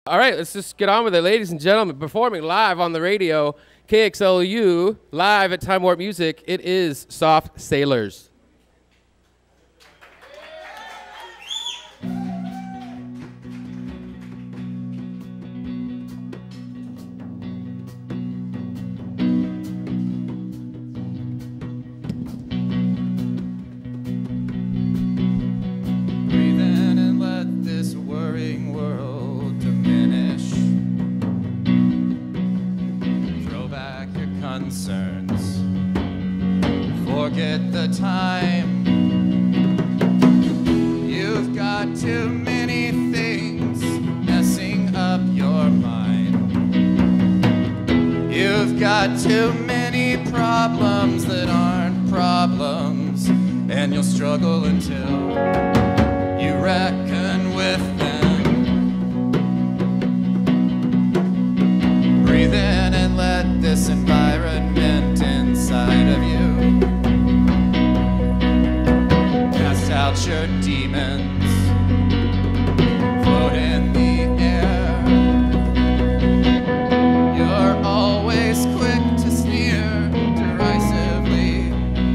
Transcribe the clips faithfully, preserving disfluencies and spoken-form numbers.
All right, let's just get on with it. Ladies and gentlemen, performing live on the radio, K X L U, live at Time Warp Music, it is Soft Sailors. Breathe in and let this worrying world diminish. Throw back your concerns. Forget the time. You've got too many things messing up your mind. You've got too many problems that aren't problems, and you'll struggle until you reckon with them. Breathe in and let this environment inside of you cast out your demons. Float in the air. You're always quick to sneer derisively.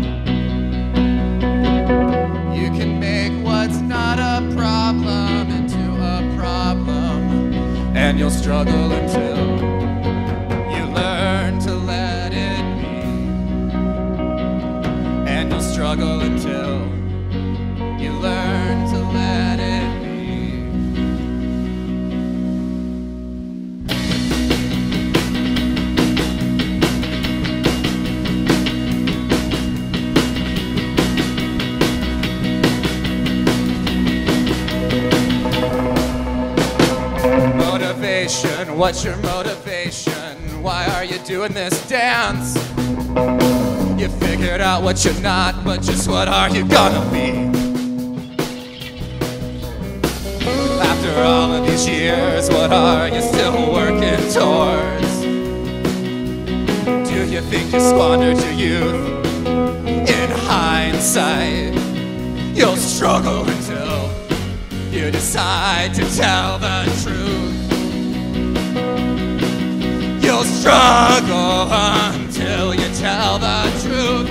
You can make what's not a problem into a problem, and you'll struggle until you learn to let it be. And you'll struggle until you learn to let it be. Motivation, what's your motivation? Why are you doing this dance? You figured out what you're not, but just what are you gonna be? After all of these years, what are you still working towards? Do you think you squandered your youth? In hindsight, you'll struggle until you decide to tell the truth. You'll struggle until you tell the truth.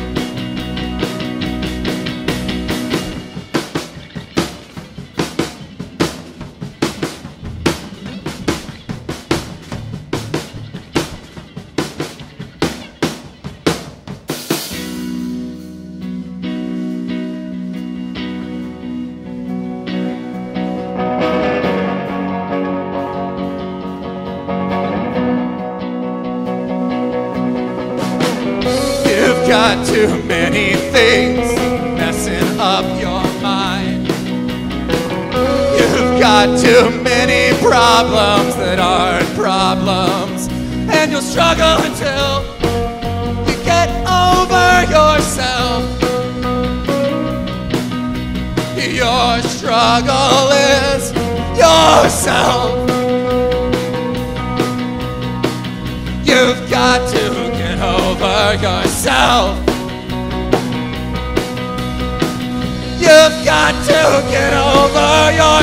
Got too many things messing up your mind. You've got too many problems that aren't problems, and you'll struggle until you get over yourself. Your struggle is yourself. You've got to get over yourself. You've got to get over yourself.